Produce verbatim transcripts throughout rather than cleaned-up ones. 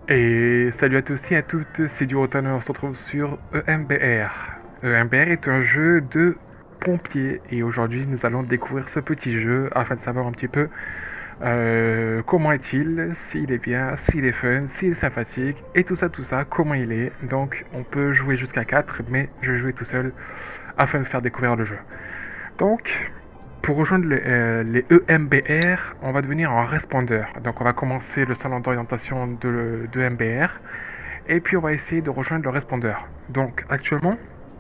Et salut à tous et à toutes, c'est Durotan, on se retrouve sur E M B R. E M B R est un jeu de pompiers et aujourd'hui nous allons découvrir ce petit jeu afin de savoir un petit peu euh, comment est-il, s'il est bien, s'il est fun, s'il est sympathique et tout ça, tout ça, comment il est. Donc on peut jouer jusqu'à quatre, mais je vais jouer tout seul afin de faire découvrir le jeu. Donc pour rejoindre les, euh, les E M B R, on va devenir un respondeur. Donc on va commencer le salon d'orientation de, de M B R. Et puis on va essayer de rejoindre le respondeur. Donc actuellement,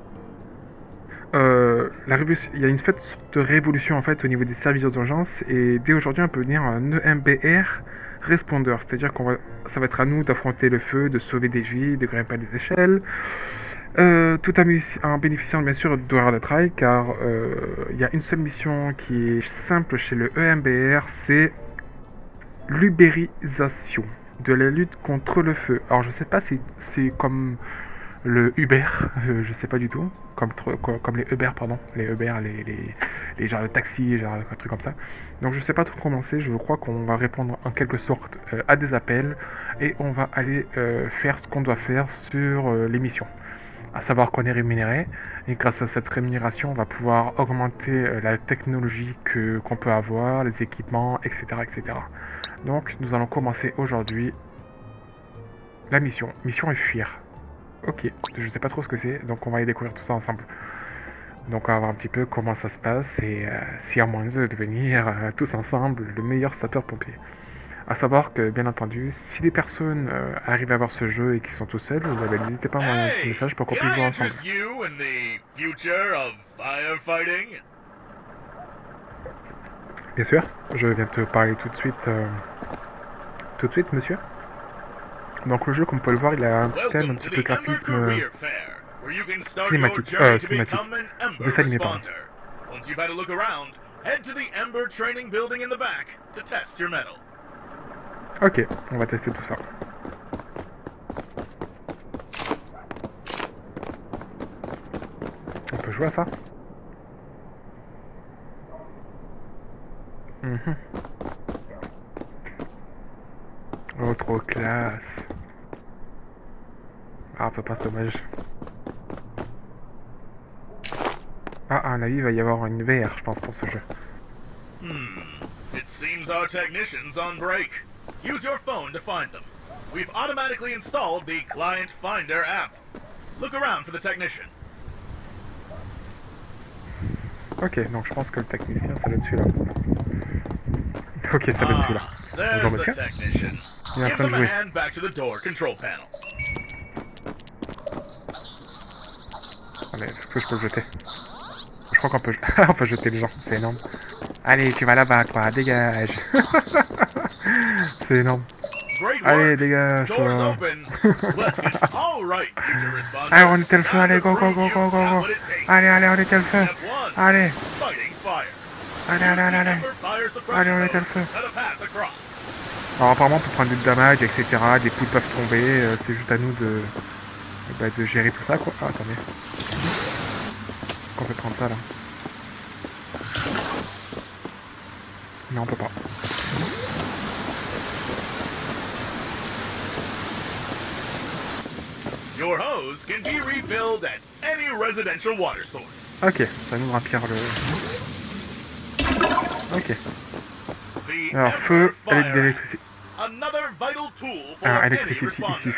euh, la il y a une sorte de révolution en fait au niveau des services d'urgence. Et dès aujourd'hui, on peut devenir un E M B R respondeur. C'est-à-dire qu'on va, ça va être à nous d'affronter le feu, de sauver des vies, de grimper des échelles. Euh, tout en bénéficiant bien sûr d'horaires de travail, car il euh, y a une seule mission qui est simple chez le E M B R, c'est l'ubérisation de la lutte contre le feu. Alors je sais pas si c'est comme le Uber, euh, je sais pas du tout, comme, comme les Uber, pardon, les Uber, les, les, les genres de taxis, genre un truc comme ça. Donc je sais pas trop comment c'est, je crois qu'on va répondre en quelque sorte euh, à des appels et on va aller euh, faire ce qu'on doit faire sur euh, les missions. À savoir qu'on est rémunéré et grâce à cette rémunération on va pouvoir augmenter euh, la technologie que, qu'on peut avoir, les équipements, etc, etc. Donc nous allons commencer aujourd'hui la mission. Mission est fuir. Ok, je sais pas trop ce que c'est, donc on va y découvrir tout ça ensemble. Donc on va voir un petit peu comment ça se passe et euh, si à moins de devenir euh, tous ensemble le meilleur sapeur-pompier. A savoir que, bien entendu, si des personnes euh, arrivent à voir ce jeu et qui sont tout seuls, eh n'hésitez pas à m'envoyer un petit message pour qu'on puisse jouer ensemble. Bien sûr, je viens te parler tout de suite, euh, tout de suite, monsieur. Donc le jeu, comme vous pouvez le voir, il a un petit thème, un petit peu graphisme euh, cinématique, euh, cinématique, dessin animé, pardon. Ok, on va tester tout ça. On peut jouer à ça. Mmh. Oh, trop classe. Ah, peut pas, c'est dommage. Ah, à un avis, il va y avoir une V R, je pense, pour ce jeu. Hmm. It seems our technician's on break. Use your phone to find them. We've automatically installed the Client Finder app. Look around for the technician. Ok, donc je pense que le technicien, ça va être celui-là. Ok, ça va être celui-là. Bonjour monsieur. Il est en train de jouer. Allez, est-ce que je peux le jeter? Je crois qu'on peut... on peut jeter les gens, c'est énorme. Allez, tu vas là-bas, toi, dégage. C'est énorme. Allez, dégage, toi. Allez, on était le feu, allez, go, go, go, go, go, go. Allez, allez, on était le feu. Allez. Allez, allez, allez, allez. Allez, on était le feu. Alors, apparemment, on peut prendre du damage, et cetera. Des poules peuvent tomber. Euh, c'est juste à nous de... Bah, de gérer tout ça, quoi. Ah, attendez. On peut prendre ça, là. Non, on peut pas. Your hose can be refilled at any residential water source. Ok, ça nous remplir le... Ok. Alors, feu, électricité. Ah, électricité ici.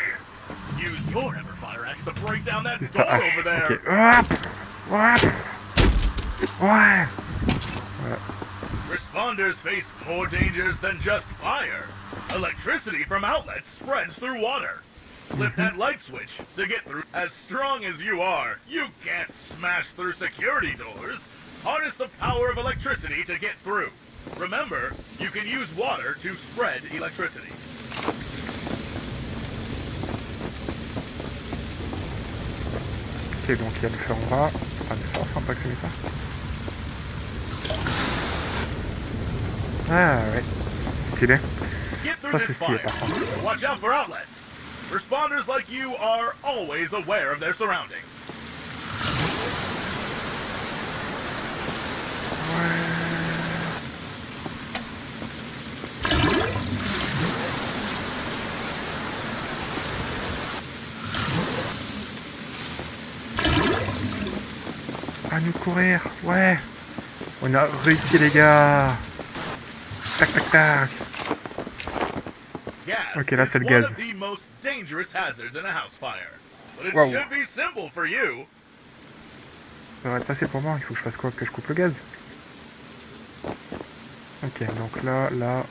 Juste à H, ok. Hop, hop. Ouais. Voilà. Responders face more dangers than just fire. Electricity from outlets spreads through water. Flip that light switch to get through. As strong as you are, you can't smash through security doors. Harness the power of electricity to get through. Remember, you can use water to spread electricity. Ok, donc il y a le feu en bas. Enfin, le feu, enfin, pas que c'est ça. Ah ouais, stylé. Ça c'est stylé par contre. Watch out for outlets. Responders like you are always aware of their surroundings. Ouais. À nous courir. Ouais. On a réussi les gars. Tac tac tac. Ok, là c'est le gaz. Waouh. Ça va être facile pour moi. Il faut que je fasse quoi? Que je coupe le gaz. Ok, donc là, là...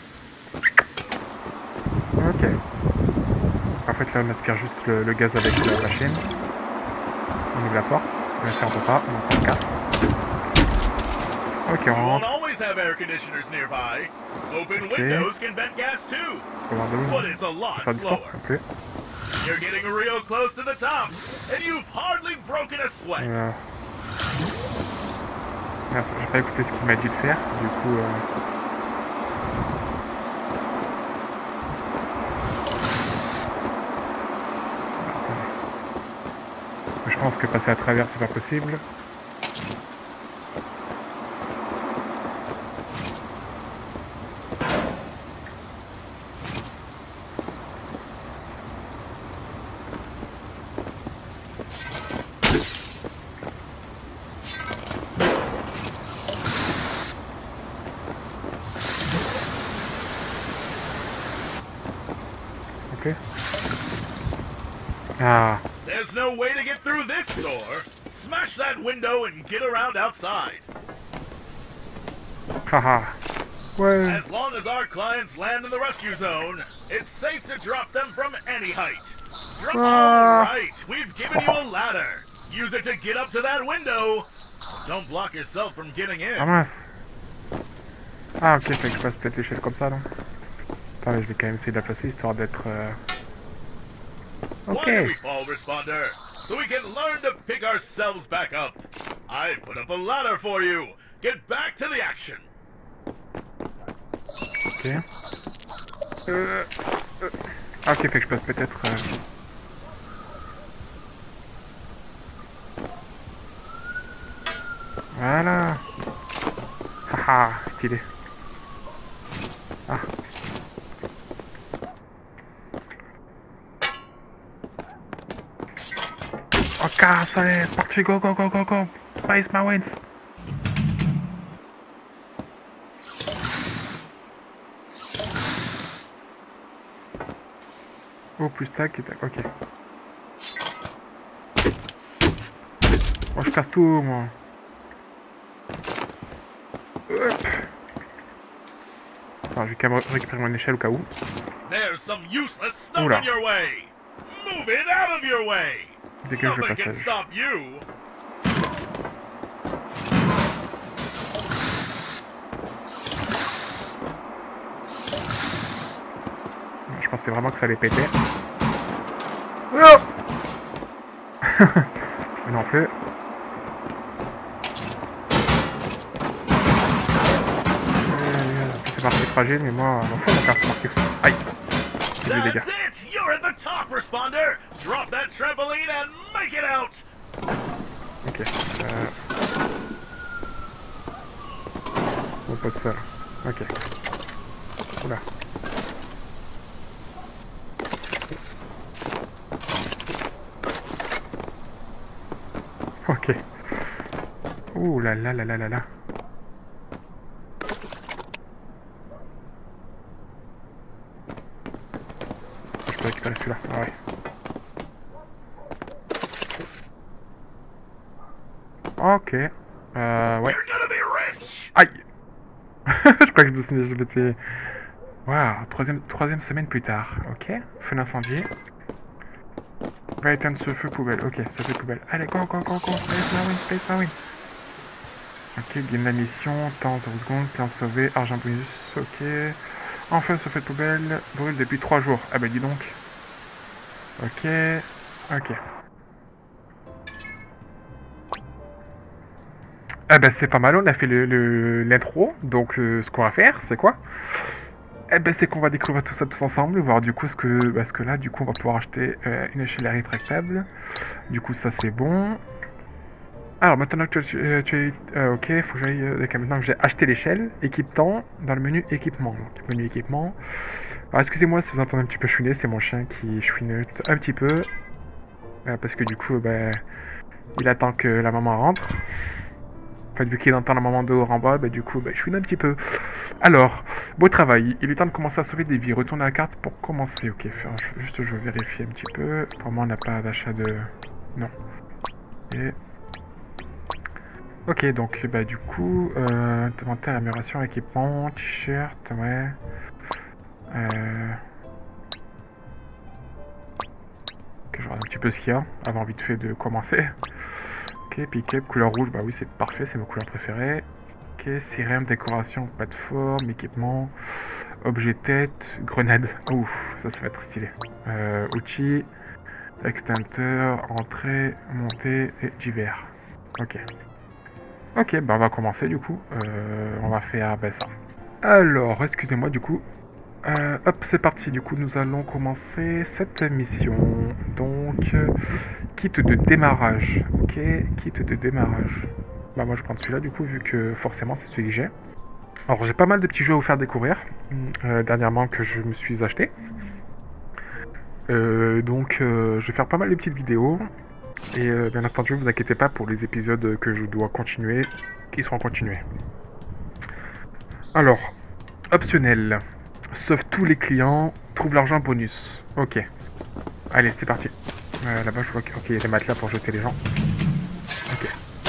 Ok. En fait, là, on aspire juste le, le gaz avec la machine. On ouvre la porte. Bien sûr, on peut pas. On prend le casque. Ok, on rentre. Ok. On va voir de l'eau. On va faire du sport, non plus. Voilà. Merde, j'ai pas écouté ce qu'il m'a dit de faire, du coup... Euh... Je pense que passer à travers c'est pas possible. Ok. Ah. There's no way to get through this door. Smash that window and get around outside. Haha. Ouais. As long as our clients land in the rescue zone, it's safe to drop them from any height. Drop Ah. All right, we've given you a ladder. Use it to get up to that window. Don't block yourself from getting in. Ah mince. Ah ok, fait que je passe peut-être l'échelle comme ça, non? Attends, mais je vais quand même essayer de la placer histoire d'être... Euh... Ok. Why do we fall, responder? So we can learn to pick ourselves back up. I put up a ladder for you. Get back to the action. Ok. Euh... euh... Ah ok, fait que je passe peut-être... Euh... Voilà. Haha, stylé. Ah. Ok, allez, parti, go, go, go, go, go. Space my wins. Oh, plus tac et tac, ok. Oh, je casse tout, moi. Hop. Attends, je vais quand même récupérer mon échelle au cas où. There's some useless stuff Oula. in your way. Move it out of your way. Dégage le Nothing can passage. stop you. Je pensais vraiment que ça allait péter. Oh. Mais non plus. C'est parti fragile, mais moi, mon fond, mon carte c'est parti. Aïe. J'ai des dégâts. That's it. You're at the top, responder. Drop that trampoline and make it out. Ok. Euh... Bon, pas de ça là. Ok. Oula. Ok. Ouh là là là là là là. Je peux récupérer celui-là. Ah ouais. Ok. Euh, ouais. You're gonna be rich. Aïe. Je crois que je me suis je m'étais... Waouh. Troisième, troisième semaine plus tard. Ok. Feu d'incendie. Va éteindre ce feu poubelle. Ok, ce feu poubelle. Allez, go, go, go, go. Space Marine, Space Marine. Ok, gain de la mission. Temps zéro secondes. Client sauvé. Argent bonus. Ok. Enfin, ce feu de poubelle brûle depuis trois jours. Ah bah dis donc. Ok. Ok. Ah bah c'est pas mal, on a fait le, le, l'intro. Donc euh, ce qu'on va faire, c'est quoi? Eh ben c'est qu'on va découvrir tout ça tous ensemble, voir du coup ce que, bah, ce que là, du coup on va pouvoir acheter euh, une échelle rétractable. Du coup ça c'est bon. Alors maintenant que tu, euh, tu es... Euh, ok, faut que j'aille... Euh, maintenant que j'ai acheté l'échelle, équipe-temps, dans le menu équipement. Donc menu équipement. Alors excusez-moi si vous entendez un petit peu chouiner, c'est mon chien qui chouine un petit peu. Euh, parce que du coup, bah, Il attend que la maman rentre. En fait, vu qu'il entend la maman dehors en bas, bah, du coup, bah, je fouine un petit peu. Alors, beau travail. Il est temps de commencer à sauver des vies. Retournez à la carte pour commencer. Ok, juste je vais vérifier un petit peu. Pour moi, on n'a pas d'achat de... Non. Et... Ok, donc, bah, du coup, euh, inventaire, amélioration, équipement, t-shirt, ouais. Euh... Ok, je regarde un petit peu ce qu'il y a, avant vite fait de commencer. Ok, pick-up, couleur rouge, bah oui, c'est parfait, c'est ma couleur préférée. Ok, sirène, décoration, plateforme, équipement, objet tête, grenade. Ouf, ça, ça va être stylé. Euh, outils, extincteur, entrée, montée et divers. Ok. Ok, bah on va commencer du coup. Euh, on va faire bah, ça. Alors, excusez-moi du coup. Euh, hop, c'est parti. Du coup, nous allons commencer cette mission. Donc, euh, kit de démarrage. Ok, kit de démarrage. Bah moi, je prends celui-là du coup, vu que forcément, c'est celui que j'ai. Alors, j'ai pas mal de petits jeux à vous faire découvrir. Euh, dernièrement, que je me suis acheté. Euh, donc, euh, je vais faire pas mal de petites vidéos. Et euh, bien entendu, vous inquiétez pas pour les épisodes que je dois continuer, qui seront continués. Alors, optionnel. Sauve tous les clients, trouve l'argent bonus. Ok. Allez, c'est parti. Euh, Là-bas, je vois qu'il okay, y a des matelas pour jeter les gens. Ok.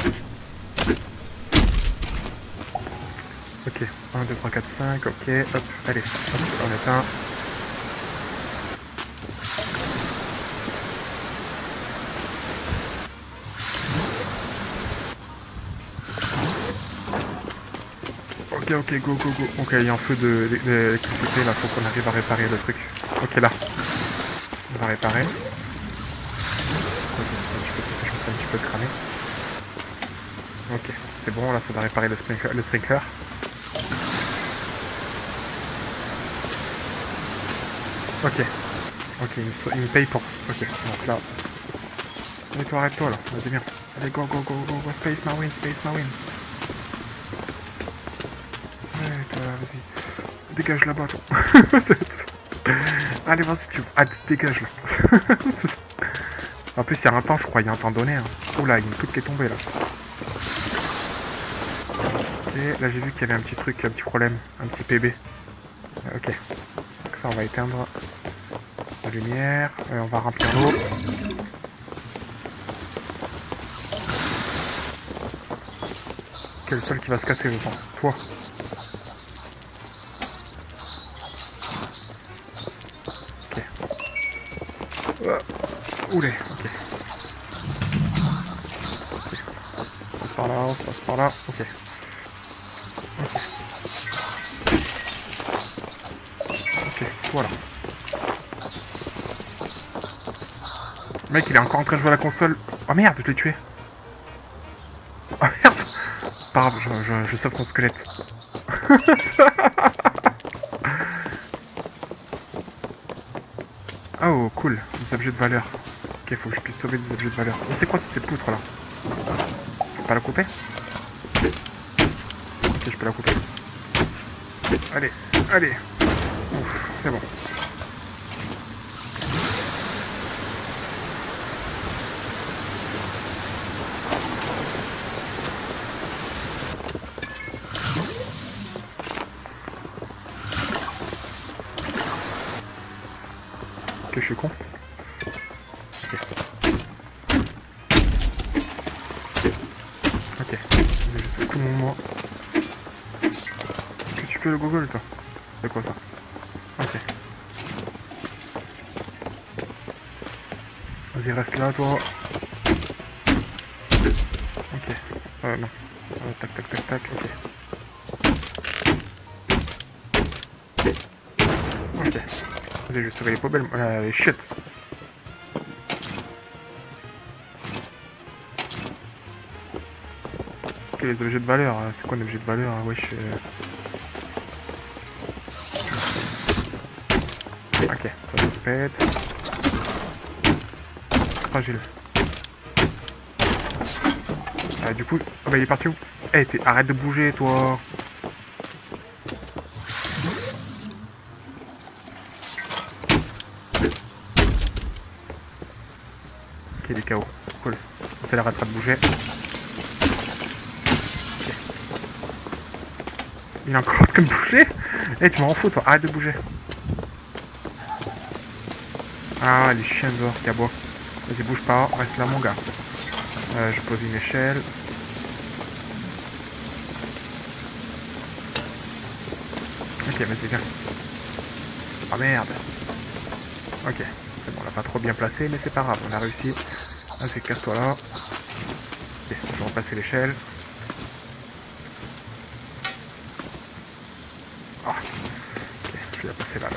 Ok. un, deux, trois, quatre, cinq. Ok. Hop. Allez. Hop, on éteint. Ok, ok, go, go, go. Ok, il y a un feu d'électricité, là, faut qu'on arrive à réparer le truc. Ok, là. On va réparer. Ok, je me suis un petit peu cramé. Ok, c'est bon, là, ça va réparer le sprinkler. Le sprinkler. Ok. Ok, il me, il me paye pour... Ok, donc là... Allez, toi, arrête-toi, là. Vas-y, viens. Allez, go, go, go, go, go. Space Marine, Space Marine. Vas-y, dégage là-bas, toi. Allez, vas-y, tu... Ah, dégage, là. En plus, il y a un temps, je crois, il y a un temps donné. Hein. Oula, il y a une truc qui est tombée, là. Ok, là, j'ai vu qu'il y avait un petit truc, un petit problème. Un petit P B. Euh, ok. Donc ça, on va éteindre la lumière. Euh, on va remplir l'eau. Quel seul qui va se casser, je pense. Toi. Oulé, ok. On passe par là, on passe par là, ok. Ok. Ok, voilà. Le mec, il est encore en train de jouer à la console. Oh merde, je l'ai tué. Oh merde. Pas grave, je, je, je sauve son squelette. Oh, cool, des objets de valeur. Ok, faut que je puisse sauver des objets de valeur. On sait quoi cette poutre là? Je peux pas la couper? Ok, je peux la couper. Allez, allez. Ouf, c'est bon. Ok, je suis con. Ok. Ok. J'ai tout mon moi. Est-ce que tu peux le Google toi? C'est quoi ça? Ok. Vas-y, reste là toi. Ok. Euh, non. Euh, tac, tac, tac, tac, ok. Ok. Vas-y, je vais sauver les poubelles. Euh, shit. Ok, les objets de valeur. C'est quoi un objet de valeur? Wesh. Euh... Ok, ça se pète. Fragile. Ah, du coup, oh bah il est parti où? Eh, hey, arrête de bouger, toi. Ok, il est K O. Cool. Ça arrête pas de bouger. Okay. Il est encore en train de bouger. Eh, tu m'en fous toi, arrête de bouger. Ah, les chiens dehors qui aboient. Vas-y, bouge pas, reste là mon gars. Euh, je pose une échelle. Ok, vas-y, viens. Ah merde. Ok, c'est bon, on l'a pas trop bien placé, mais c'est pas grave, on a réussi. Vas-y, casse-toi là. Ok, je vais repasser l'échelle. Ah, ok, je vais la passer là, là.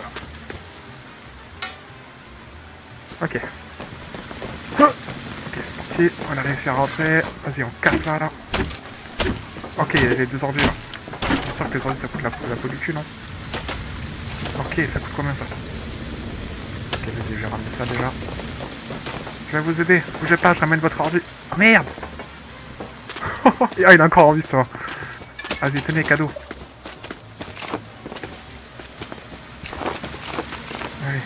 Ok. Ok, c'est parti, on a réussi à rentrer. Vas-y, on casse là, là. Ok, il y a les deux ordures là. Je suis sûr que les ordures ça coûte la, la peau du cul, non? Ok, ça coûte combien ça? Ok, vas-y, je vais ramener ça déjà. Je vais vous aider, bougez pas, je ramène votre ordi. Oh merde. Ah, il a encore envie, ça. Vas-y, tenez, cadeau. Allez.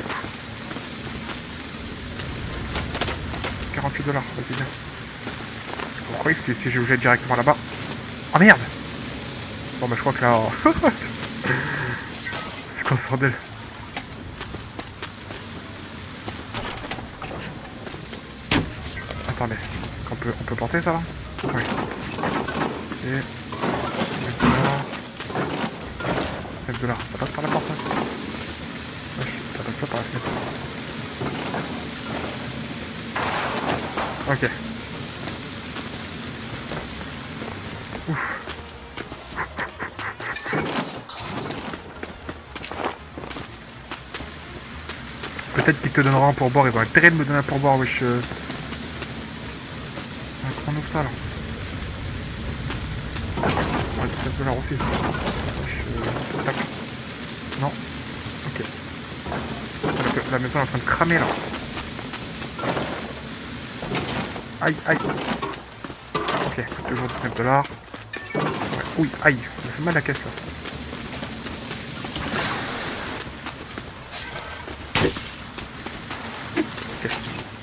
quarante-huit dollars, vas-y, bien. Vous croyez que si j'ai bougé directement là-bas? Oh merde. Bon, bah, je crois que là... c'est quoi ce bordel? Attendez, on peut, on peut porter ça là? Oui. Et... sept dollars. Ça passe par la porte, ça? Ça passe pas par la fenêtre. Ok. Ouf. Peut-être qu'il te donnera un pourboire, ils ont intérêt de me donner un pourboire, wesh. Euh... On ouvre ça là. Ouais, sept dollars aussi. Wesh, tac. Non. Ok. La maison est en train de cramer là. Aïe, aïe. Ok, toujours dix-neuf dollars. Ouais, oui, aïe. Ça fait mal la caisse là. Ok.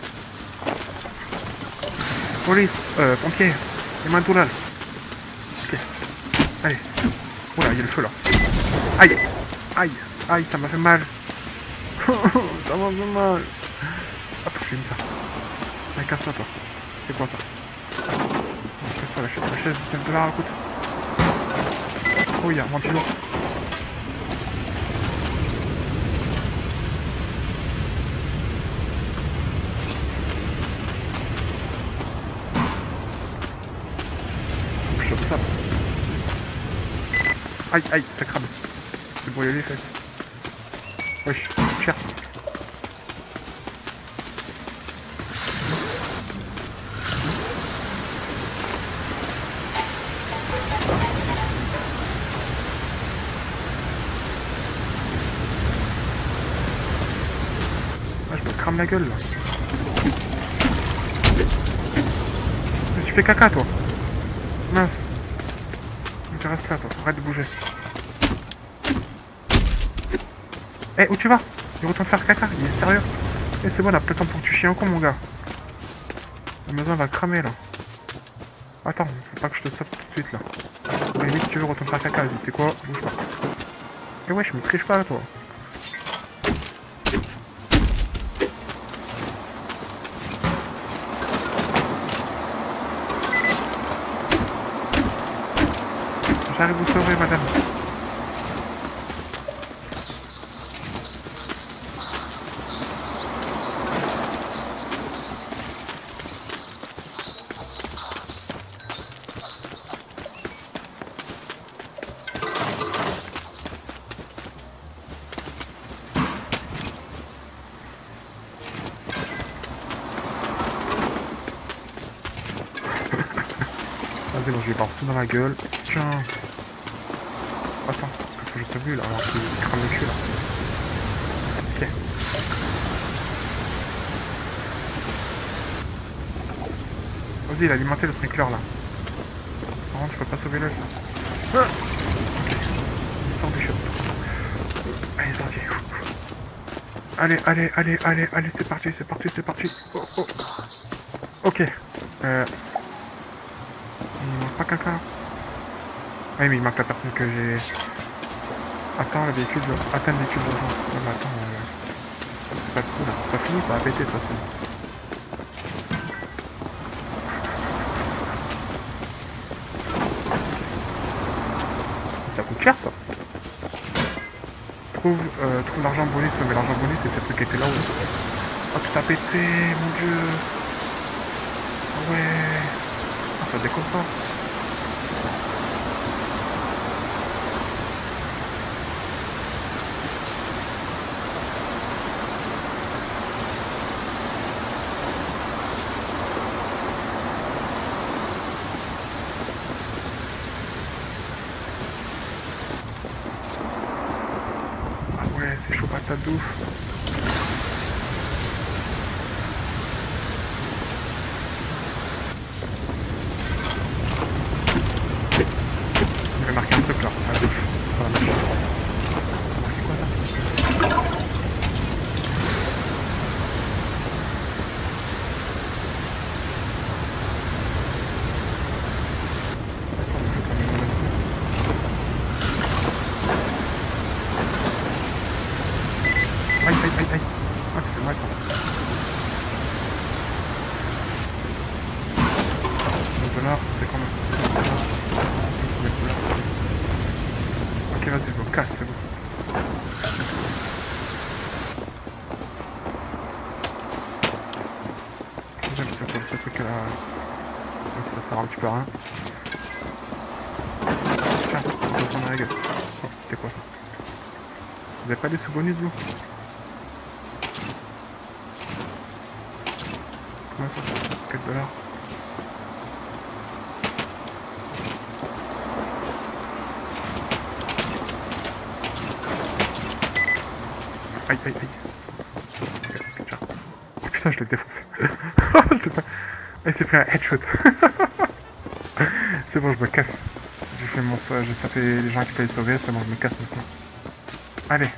Police, euh, pompier. Les mains de doulal. Ok. Allez. Oula, il y a le feu là. Aïe. Aïe. Aïe, ça m'a fait mal. Ça m'a fait mal. Hop, je finis ça. Allez, casse-toi toi. C'est quoi ça? Casse-toi la chaise. La chaise, dix-neuf dollars, écoute. Oh, il y a un ventilo. Je chope ça. Aïe, aïe, ça crame. C'est brûlé les fesses. Wesh, cher. Ah, je me crame la gueule là. Tu fais caca toi. Mince. Tu restes là toi, arrête de bouger. Eh, hey, où tu vas? Il retourne faire caca, il est sérieux? Eh, hey, c'est bon, on a pas le temps pour que tu chies un con mon gars. La maison va cramer là. Attends, faut pas que je te saute tout de suite là. Mais si tu veux retourner faire caca, vas-y, c'est quoi? Bouge pas. Eh ouais, je me triche pas là toi. J'arrive vous sauver madame. Vas-y, bon, je vais partir dans la gueule. Tiens. Attends, parce que je t'ai vu là, alors qu'il crame le cul là. Ok. Vas-y, il a alimenté le sprinkler là. Par contre, je peux pas sauver l'œuf là. Ah, ok. Il sort du shop. Allez, sorti. Allez, allez, allez, allez, allez, c'est parti, c'est parti, c'est parti. Oh, oh. Ok. Euh... Il manque pas quelqu'un. Ah oui, mais il manque la personne que j'ai... Attends, le véhicule... Attends, le véhicule d'urgence. Non, mais attends... Euh... C'est pas trop là. C'est pas fini, ça va péter de toute façon. Ça coûte cher, ça. Trouve, euh, trouve l'argent bonus. Mais l'argent bonus, c'est ce truc qui était là-haut. Oh, tout a pété, mon dieu. Ah ouais. Ah, ça décolle pas. Ah ouais, c'est chaud patate de ouf. Je vais marquer un truc là, à gauche, sur la machine. C'est quoi ça? Aïe aïe aïe aïe. Ah, c'est mal ça. Le dollar, c'est combien? Ok, vas-y, je me casse, c'est bon. J'aime ça, ce truc là. Ça sert un petit peu à rien. Tiens, on va prendre la gueule. Oh, c'était quoi ça? Vous avez pas des sous-bonus, vous? Comment ça? quatre dollars. Aïe aïe aïe. Okay, tiens. Oh putain, je l'ai défoncé. Je pas... Ah, il s'est pris un headshot. C'est bon, je me casse. J'ai fait mon... J'ai tapé les gens qui peuvent sauver, c'est bon, je me casse maintenant. Allez.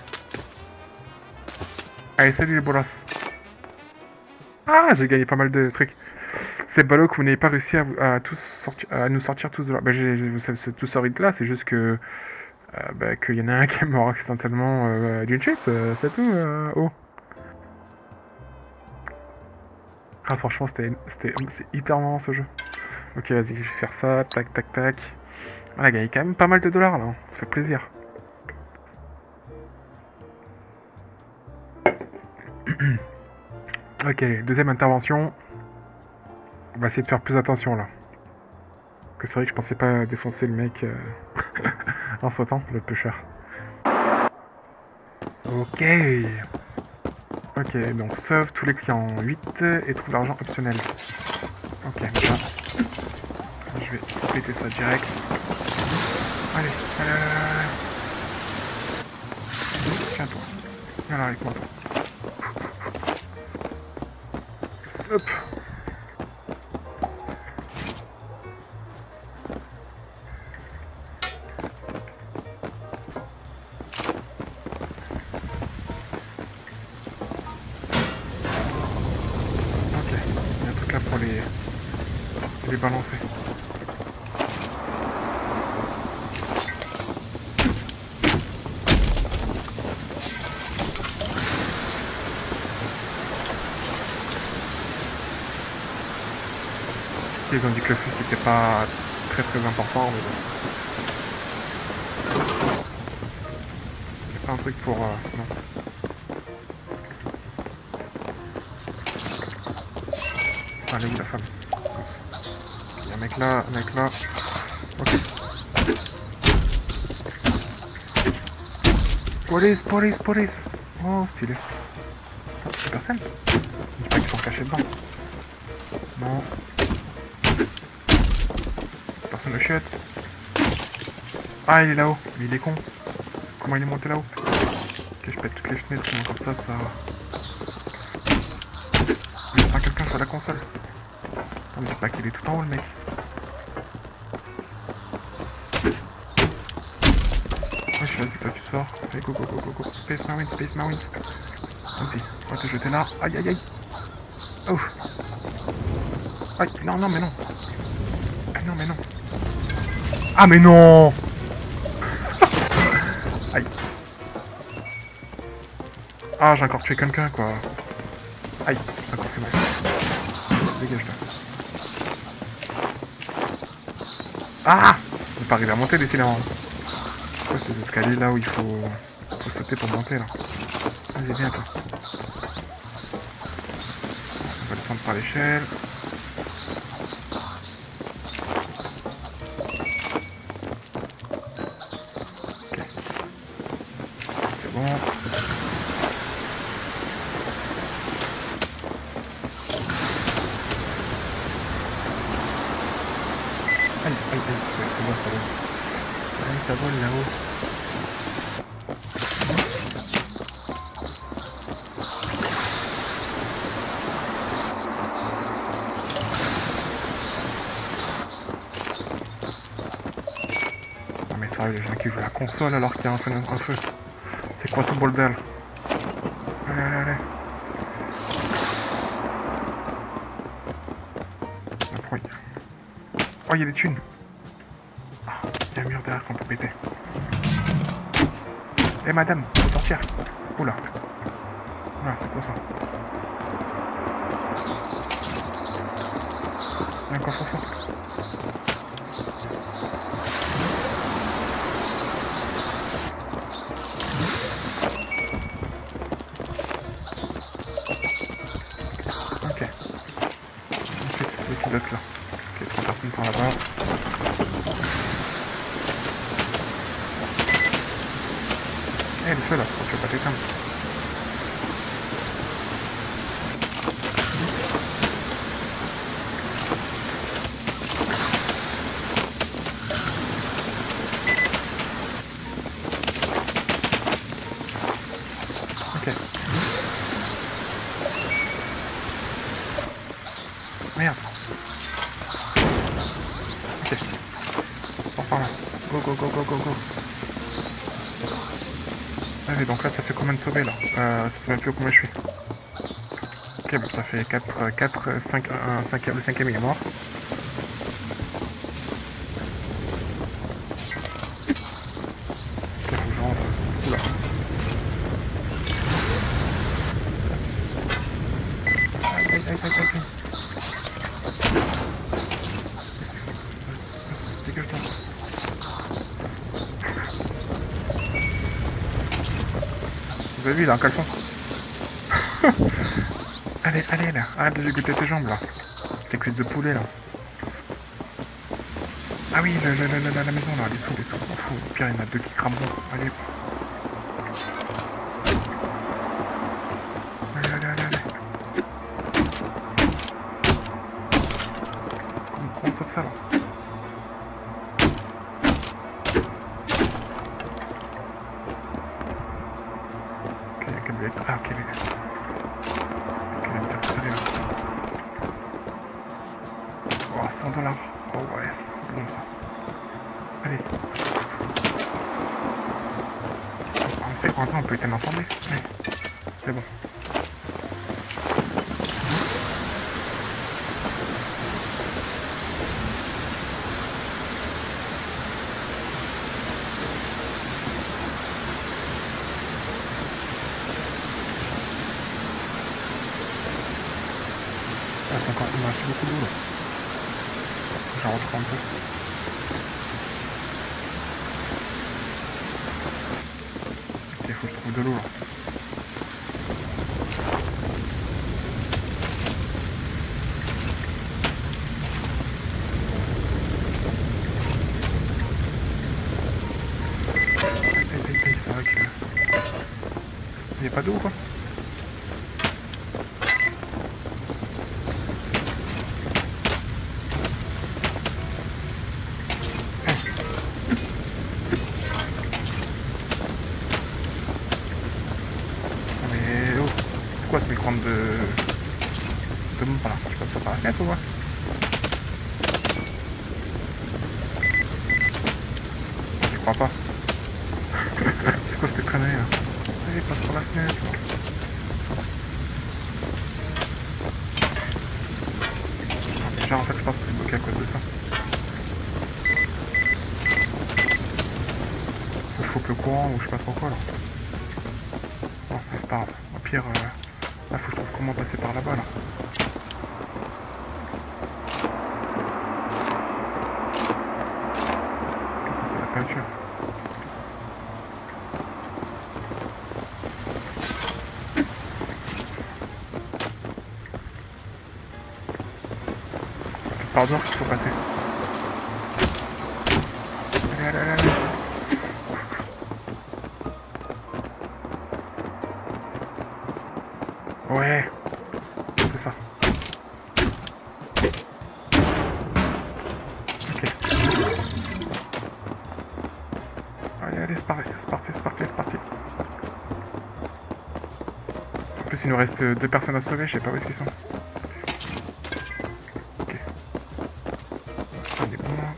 Allez, salut les bolas. Ah, j'ai gagné pas mal de trucs. C'est ballot que vous n'ayez pas réussi à, à, tous sortir, à nous sortir tous de là. Bah, j'ai tous sorti de là, c'est juste que... Euh, bah, qu'il y en a un qui est mort accidentellement euh, d'une chute, euh, c'est tout. Euh, oh. Ah, franchement, c'était, c'est hyper marrant ce jeu. Ok, vas-y, je vais faire ça, tac, tac, tac. On a gagné quand même pas mal de dollars là, ça fait plaisir. Ok, deuxième intervention. On va essayer de faire plus attention là. Parce que c'est vrai que je pensais pas défoncer le mec euh, en sautant, le pêcheur. Ok. Ok, donc sauve tous les clients huit et trouve l'argent optionnel. Ok, maintenant. Je vais péter ça direct. Allez, allez, allez, allez. Tiens-toi. Viens là avec moi, toi. Hop. Ok, il y a un truc là pour les, les balancer. Ils ont dit que le feu c'était pas très très important, mais bon. C'est pas un truc pour... Euh, non. Allez où la femme? Il y a un mec là, un mec là. Ok. Police, police, police. Oh, stylé. Oh, c'est personne. Je dis pas qu'ils sont cachés dedans. Non. Personne ne chute. Ah, il est là-haut. Mais il est con. Comment il est monté là-haut? Ok, je pète toutes les fenêtres, comme ça, ça... Il y a pas quelqu'un sur la console. On me dit pas qu'il est tout en haut, le mec. Wesh, vas-y, toi, tu sors. Allez, go, go, go, go, go. Space Marine, Space Marine. Vas-y, on va te jeter là. Aïe, aïe, aïe. Ouf. Aïe, non, non, mais non. Ah non, mais non. Ah, mais non. Aïe. Ah, j'ai encore tué quelqu'un, quoi. Aïe, j'ai encore fait mal. Dégage, là. Ah, j'ai pas arrivé à monter, décidément. C'est quoi ces escaliers, là, où il faut... faut sauter pour monter, là. Vas-y, viens, toi. On va descendre par l'échelle. Ok. C'est bon. Aïe, aïe, aïe, c'est bon, ça vole. Aïe, ça vole là-haut. Non mais sérieux, les gens qui jouent à la console alors qu'il y a un feu, un feu. C'est quoi ce bordel? Allez, allez, allez. Oh, il y a des thunes. Ah, il y a un mur derrière qu'on peut péter. Eh madame, faut sortir. Oula. Oula, c'est quoi ça? Il y a un coffre-fort. Ok. Ensuite, c'est qui d'autre là? Ok, trois personnes par là-bas. Eh, le feu là, faut que je vais pas t'éteindre. Ok. Merde. Ok. On repart là. Go, go, go, go, go, go. Allez, donc là, ça fait combien de sauvés là? Euh, je sais même plus combien je suis. Ok, bon, ça fait quatre, quatre, cinq, un, cinq, le cinquième il est mort. Ok, faut que je rentre. Oula. Aïe, aïe, aïe, aïe, aïe. Dégage-toi. Vous avez vu, il a un caleçon. Allez, allez, là. Arrête de dégoûter tes jambes, là. Tes cuisses de poulet, là. Ah oui, le, le, le, le, la maison, là. Les sous, les sous. On fout. Au pire, il y en a deux qui crameront. Allez. Allez, allez, allez, allez. Comment on saute ça, là? Ok, il y a quel billet? Ah, ok, les gars. Oh, cent dollars. Oh ouais, c'est bon ça. Allez. En fait, en vrai, on peut éteindre l'ensemble. Ouais. C'est bon. Ah, c'est encore, il me reste beaucoup d'eau là. J'en reprends un peu. Ok, faut que je trouve de l'eau là. Aïe, aïe, aïe, c'est vrai que... Il n'y a pas d'eau quoi? Quoi ce micro-ondes de... de mon par là? Je passe ça par la fenêtre ou quoi? Je crois pas. C'est quoi cette connerie là? Allez, passe par la fenêtre là. Oh, chargeur, en fait, je pense que c'est bloqué à cause de ça. Faut que je coupe le courant ou je sais pas trop quoi là. Bon, c'est pas grave. Au pire, euh, là, faut que je trouve comment passer par là-bas là. Ça, c'est la peinture. Par dehors qu'il faut passer. Allez, allez, allez, allez. Ouais, c'est ça. Ok. Allez, allez, c'est parti, c'est parti, c'est parti, c'est parti. En plus, il nous reste deux personnes à sauver, je sais pas où est-ce qu'ils sont. Ok. On est bon là.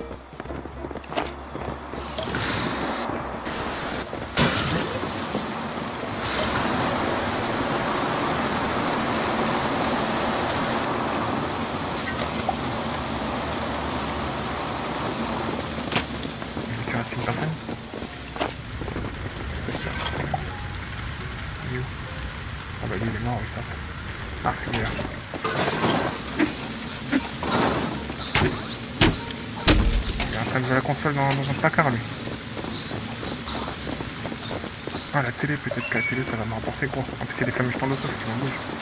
Il reste une personne. Il est où? Ah bah lui il est mort, oui ça. Ah, il est là. Il est en train de jouer la console dans, dans un placard lui. Ah la télé, peut-être que la télé ça va me rapporter gros. En plus il y a des flammes jetantes de sauce qui m'en bougent.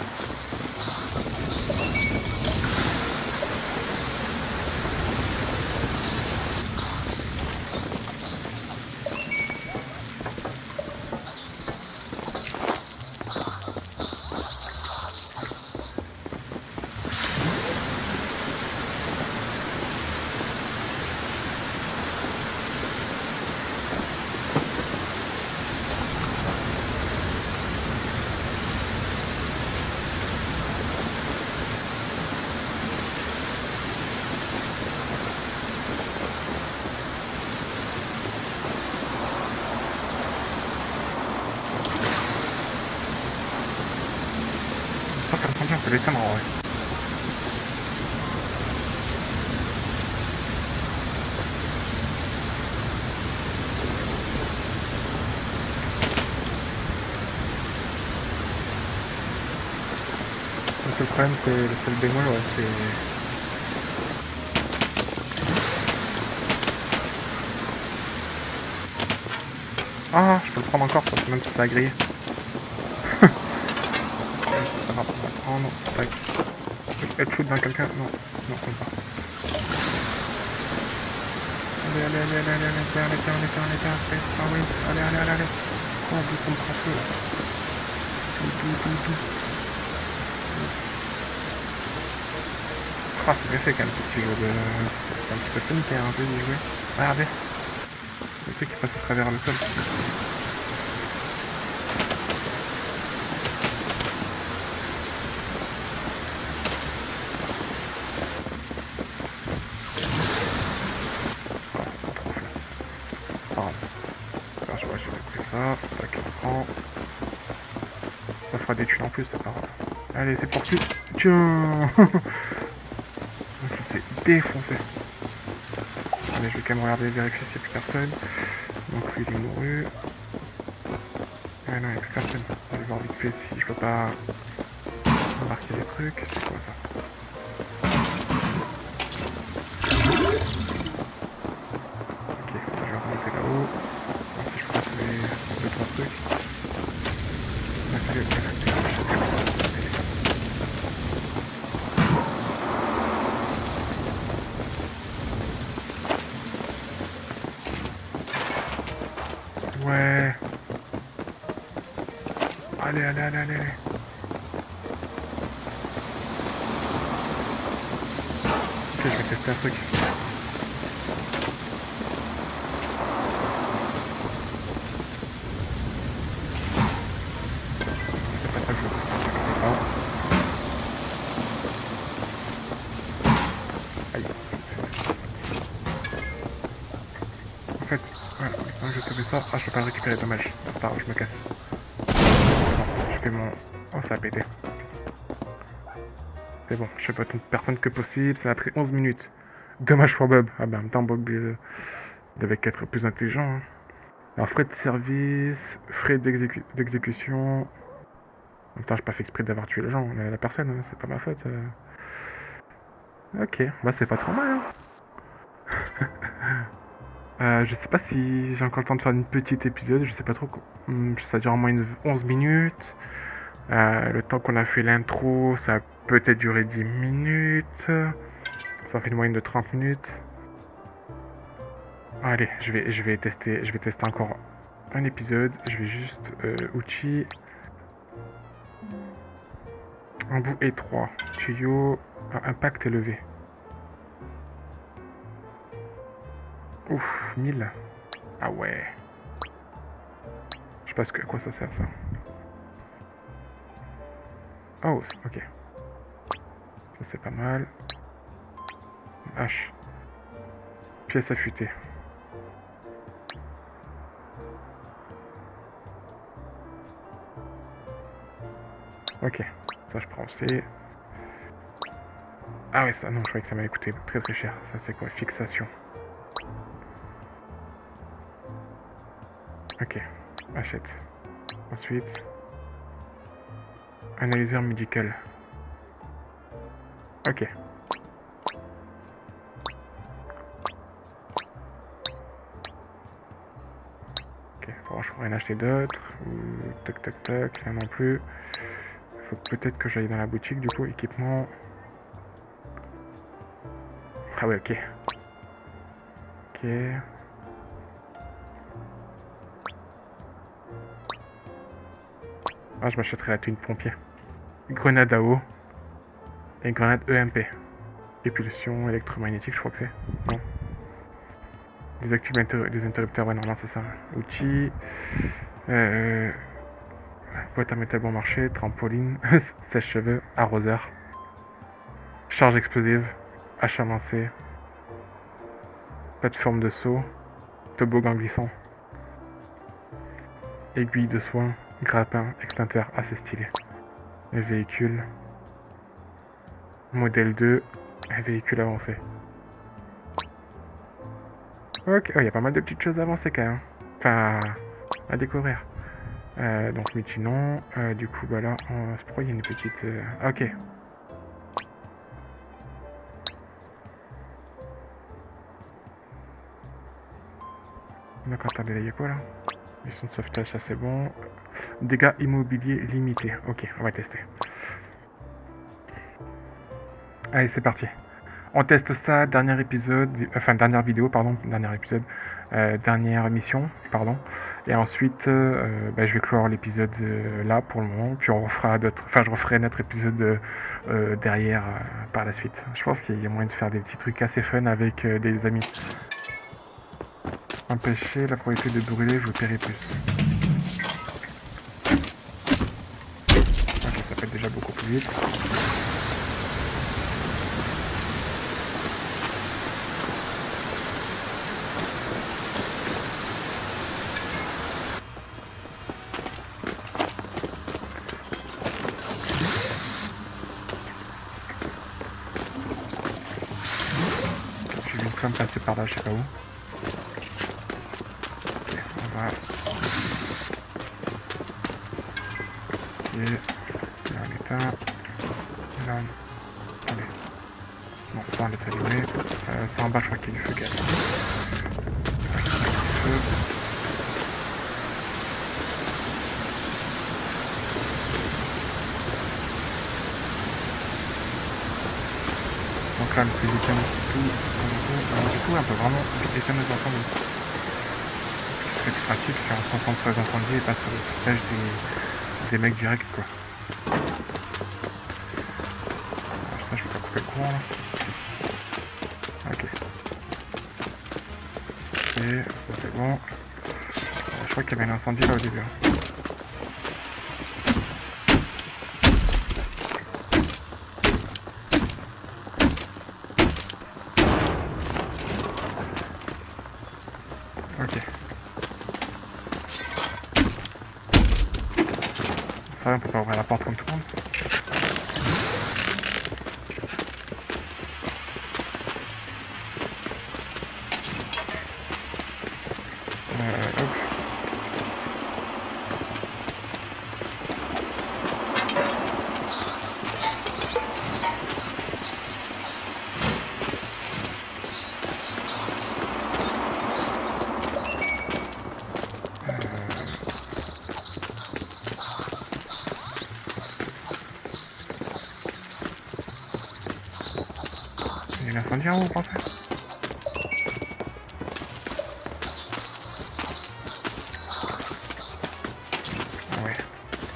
Ça, ça me semble bien, on peut l'éteindre en vrai. Le seul problème, c'est le seul bémol, ouais, c'est... Ah, je peux le prendre encore, parce que même si ça a grillé. Ça va, on va prendre. Tac. Headshot dans quelqu'un. Non, non, comme pas. Allez, allez, allez, allez, allez, allez, allez, allez, allez, allez, allez, ah oui, allez, allez, allez, allez. Oh, plus qu'on me prend feu. Tout, tout, tout, tout. Ah, c'est bien fait quand même, ce petit jeu de... C'est un petit peu sanitaire, un peu d'y jouer. Regardez. Le truc qui passe à travers le sol. Ça fera des tuiles en plus, c'est pas grave. Allez, c'est parti. Tiens. C'est défoncé. Allez, je vais quand même regarder, vérifier s'il n'y a plus personne. Donc lui, il est mouru. Ah non, il n'y a plus personne. On va voir vite fait si je peux pas embarquer des trucs. C'est quoi ça? Ok, je vais remonter là-haut. Si je peux pas trouver deux trois trucs. Ouais. Allez, allez, allez, allez. Ok, je vais tester un truc. C'est pas ça que je veux. Aïe. En fait, voilà, quand je savais ça, ah, je peux pas le récupérer, dommage. C'est pas grave, je me casse. Non, je fais mon... Oh, ça a pété. C'est bon, je sais pas tant de personnes que possible, ça a pris onze minutes. Dommage pour Bob. Ah ben en même temps, Bob euh, devait être plus intelligent. Hein. Alors, frais de service, frais d'exécu d'exécution. En même temps, j'ai pas fait exprès d'avoir tué les gens, la, la personne, hein, c'est pas ma faute. Euh... Ok, bah c'est pas trop mal. Hein. euh, je sais pas si j'ai encore le temps de faire une petite épisode, je sais pas trop. Ça dure au moins une onze minutes. Euh, le temps qu'on a fait l'intro, ça a peut-être duré dix minutes. Ça fait une moyenne de trente minutes. Allez, je vais, je vais tester, je vais tester encore un épisode. Je vais juste euh, outils, embout étroit, tuyau, à impact élevé. Ouf, mille. Ah ouais. Je sais pas ce que, à quoi ça sert ça. Oh, ok. Ça c'est pas mal. Hache. Pièce affûtée. Ok, ça je prends aussi. Ah ouais, ça, non, je croyais que ça m'allait coûter très très cher. Ça c'est quoi? Fixation. Ok, achète. Ensuite, analyseur médical. Ok. Ok, bon, je pourrais en acheter d'autres. Tac tac tac, là non plus. Faut peut-être que j'aille dans la boutique du coup, équipement. Ah ouais, ok. Ok. Ah, je m'achèterai la tenue de pompier. Grenade à eau. Et grenade E M P. Épulsion électromagnétique, je crois que c'est. Non. Désactive inter les interrupteurs, ouais, non, non, c'est ça. Outils. Euh... Boîte à métal bon marché, trampoline, sèche-cheveux, arroseur, charge explosive, hache avancée, plateforme de saut, toboggan glissant, aiguille de soin, grappin, extincteur, assez stylé. Les véhicules, modèle deux, véhicule avancé. Ok, il oh, y a pas mal de petites choses avancées quand même. Enfin, à découvrir. Euh, donc multi non, euh, du coup bah là, on... pourquoi il y a une petite... Euh... Ah, ok. Donc attendez, là il y a quoi là? Mission de sauvetage, ça c'est bon. Dégâts immobiliers limités, ok, on va tester. Allez, c'est parti. On teste ça, dernier épisode, enfin dernière vidéo, pardon, dernier épisode, euh, dernière mission, pardon. Et ensuite, euh, bah, je vais clore l'épisode euh, là pour le moment, puis on refera d'autres, enfin je referai notre épisode euh, derrière euh, par la suite. Je pense qu'il y a moyen de faire des petits trucs assez fun avec euh, des amis. Empêcher la probabilité de brûler, je paierai plus. Ok, ça peut être déjà beaucoup plus vite. Passer par là, je sais pas où. Ok, on va. Ok. Là on éteint. Là on... Allez. Bon, ça on laisse allumer. Euh, c'est en bas, je crois qu'il y a du feu gaz. Donc là, on peut éteindre tout. Alors, du coup, on peut vraiment éteindre les incendies. C'est pratique si on s'entend sur les incendies et pas sur le footage des, des mecs directs, quoi. Alors, ça, je peux pas couper le courant, là. Ok. Ok, ça c'est bon. Alors, je crois qu'il y avait un incendie là au début. Hein. On peut pas ouvrir la porte comme tout le monde. l'incendie en haut, vous pensez? Ah ouais.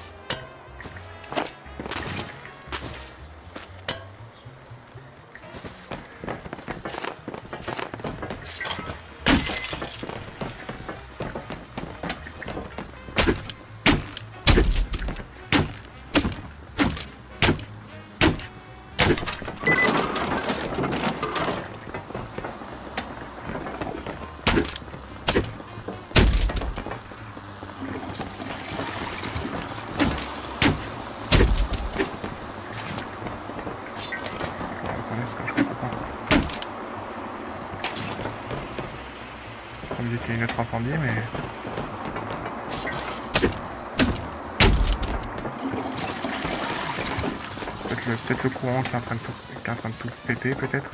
On me dit qu'il y a une autre incendie, mais... Peut-être le, peut-être le courant qui est en train de tout, qui est en train de tout péter, peut-être.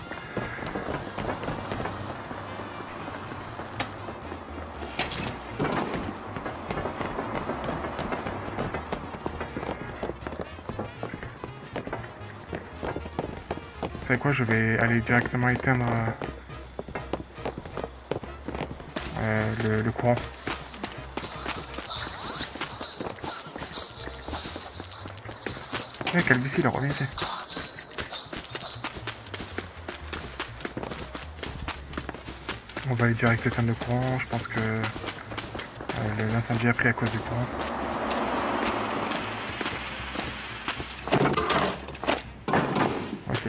Vous savez quoi, je vais aller directement éteindre euh, le, le courant. Eh, Calvici, il revient ici. On va aller direct éteindre le courant, je pense que euh, l'incendie a pris à cause du courant. Ok.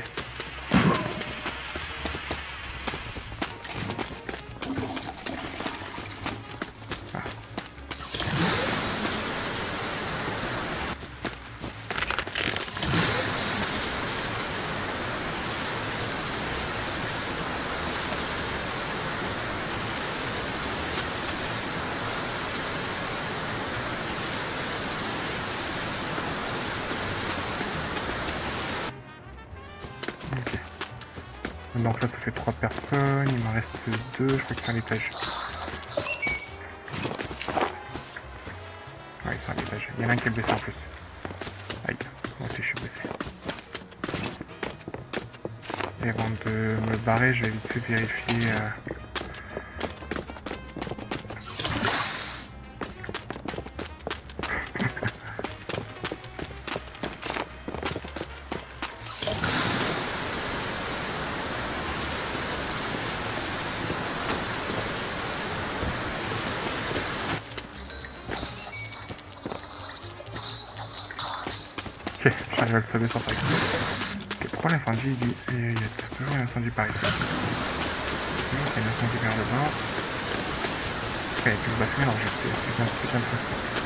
Donc là ça fait trois personnes, il m'en reste deux, je crois que c'est un étage. Ouais, c'est un étage. Il y en a un qui est baissé en plus. Aïe, moi aussi je suis baissé. Et avant de me barrer, je vais vite fait vérifier... Euh... Ok, j'arrive à le sauver sans faille. Ok, pourquoi l'incendie il, il y a toujours un incendie par ici? Il y a un incendie vers le bas. Ok, il y a plus de basculer, alors je vais essayer un petit peu comme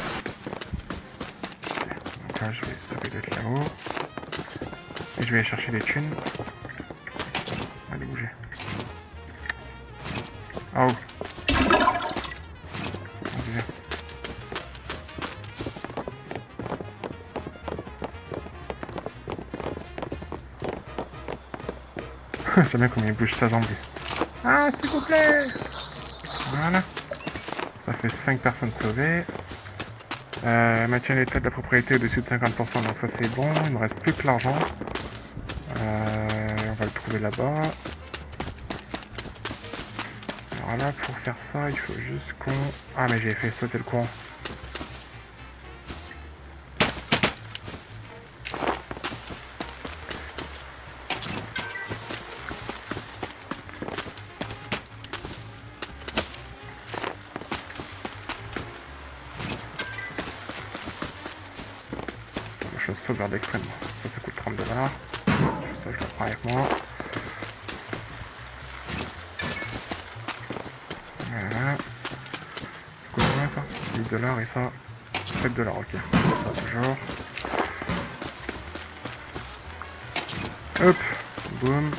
ça. Ok, donc là je vais sauver d'être là-haut. Et je vais aller chercher des thunes. Allez, bouger. Oh! J'aime bien comment il bouge sa jambe. Ah, s'il vous plaît! Voilà. Ça fait cinq personnes sauvées. Euh, maintien l'état de la propriété au-dessus de cinquante pour cent, donc ça c'est bon. Il ne me reste plus que l'argent. Euh, on va le trouver là-bas. Alors là, pour faire ça, il faut juste qu'on... Ah, mais j'ai fait sauter le courant. Sauvegarde extrêmement. Ça, ça coûte trente dollars. Ça, je le prends avec moi. Voilà. Ça coûte combien ça? dix dollars et ça sept dollars, ok. Ça, toujours. Hop. Boum.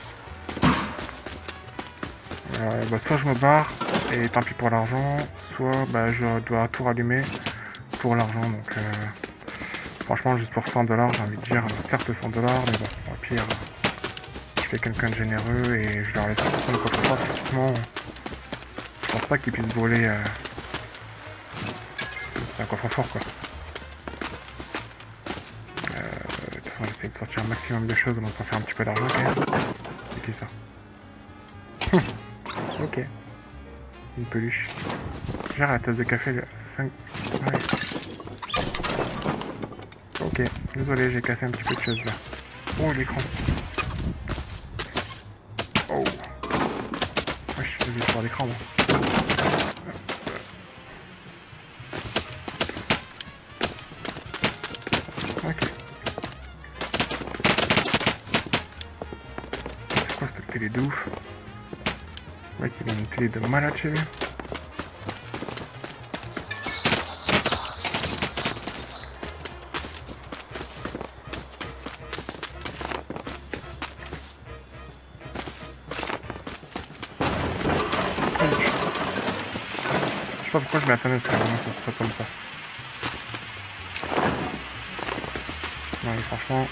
Euh, bah, soit je me barre et tant pis pour l'argent, soit bah, je dois tout rallumer pour l'argent. Donc. Euh... Franchement, juste pour cent dollars, j'ai envie de dire, certes cent dollars, mais bon, au pire, je fais quelqu'un de généreux et je leur laisse un peu de coffre-fort. Franchement, je pense pas qu'ils puissent voler euh, un coffre-fort, quoi. Euh, de toute façon, j'essaie de sortir un maximum de choses, donc on va faire un petit peu d'argent quand même. C'est qui ça? Ok. Une peluche. Genre la tasse de café, c'est cinq... Ouais. Ok, désolé, j'ai cassé un petit peu de choses là. Oh, l'écran. Oh. Wesh, je vais sur l'écran moi. Ok. C'est quoi cette télé de ouf? Le mec il a une télé de malade chez lui. Je sais pas pourquoi je m'attendais à ce que vraiment ça soit comme ça. Non mais franchement...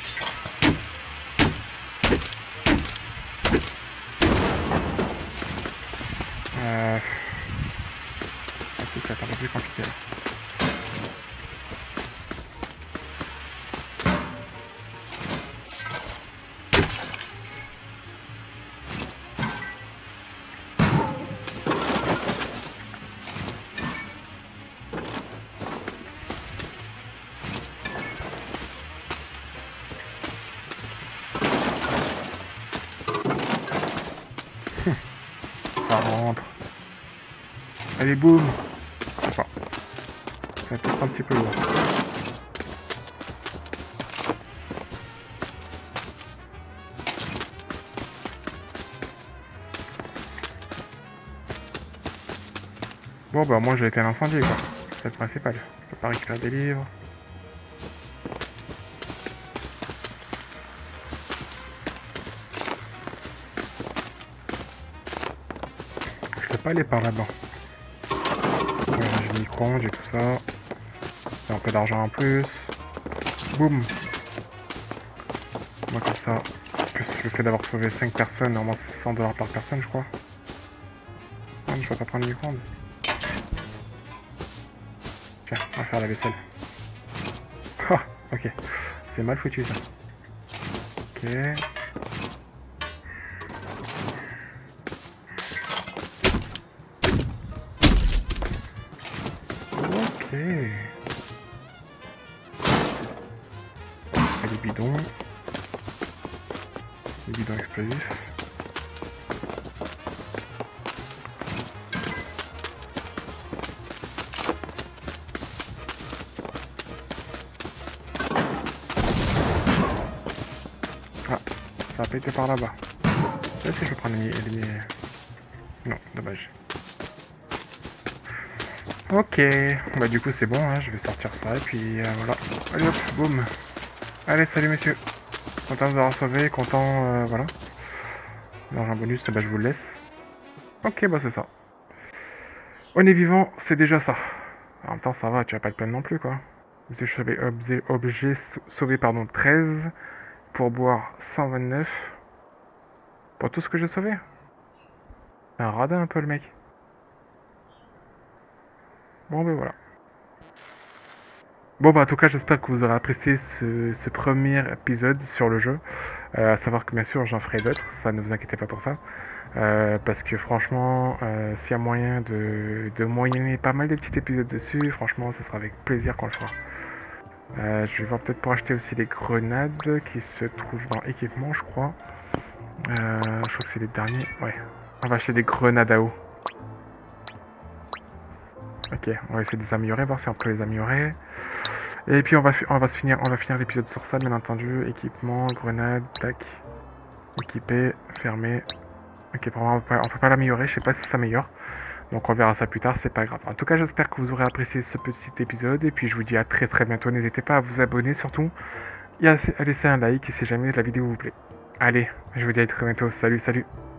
Euh... Ah, c'est ça, c'est un peu plus compliqué là. Ça rentre. Allez, boum. Enfin, ça va peut-être un petit peu lourd. Bon bah moi j'ai été à l'incendie quoi. C'est le principal. Je peux pas récupérer des livres. Je peux pas aller par là-bas. Ouais, j'ai micro-ondes, j'ai tout ça. J'ai un peu d'argent en plus. Boum. Moi comme ça. Plus le fait d'avoir sauvé cinq personnes, normalement c'est cent dollars par personne je crois. Non, je vais pas prendre le micro-ondes. Tiens, on va faire la vaisselle. Ah, ok. C'est mal foutu ça. Ok. Ok. Et les bidons. Les bidons explosifs. Ah, ça a pas été par là-bas. Est-ce que je peux prendre les... les... Non, dommage. Ok, bah du coup c'est bon, hein, je vais sortir ça et puis euh, voilà. Allez hop, boum. Allez, salut messieurs. Content de vous avoir sauvé, content, euh, voilà. Dans un bonus, bah je vous le laisse. Ok, bah c'est ça. On est vivant, c'est déjà ça. En même temps ça va, tu vas pas te plaindre non plus quoi. J'ai sauvé objet, objet sauvé pardon treize. Pour boire cent vingt-neuf. Pour tout ce que j'ai sauvé. Un radin un peu le mec. Bon ben voilà. Bon bah en tout cas j'espère que vous aurez apprécié ce, ce premier épisode sur le jeu. Euh, à savoir que bien sûr j'en ferai d'autres, ça ne vous inquiétez pas pour ça. Euh, parce que franchement, euh, s'il y a moyen de, de moyenner pas mal de petits épisodes dessus, franchement ça sera avec plaisir qu'on le fera. Euh, je vais voir peut-être pour acheter aussi les grenades qui se trouvent dans équipement je crois. Euh, je crois que c'est les derniers. Ouais. On va acheter des grenades à eau. Ok, on va essayer de les améliorer, voir si on peut les améliorer. Et puis on va, on va se finir, on va finir l'épisode sur ça, bien entendu. Équipement, grenade, tac. Équipé, fermé. Ok, pour moi, on peut, on peut pas l'améliorer, je sais pas si ça s'améliore. Donc on verra ça plus tard, c'est pas grave. En tout cas, j'espère que vous aurez apprécié ce petit épisode. Et puis je vous dis à très très bientôt. N'hésitez pas à vous abonner surtout. Et à laisser un like si jamais la vidéo vous plaît. Allez, je vous dis à très bientôt. Salut, salut.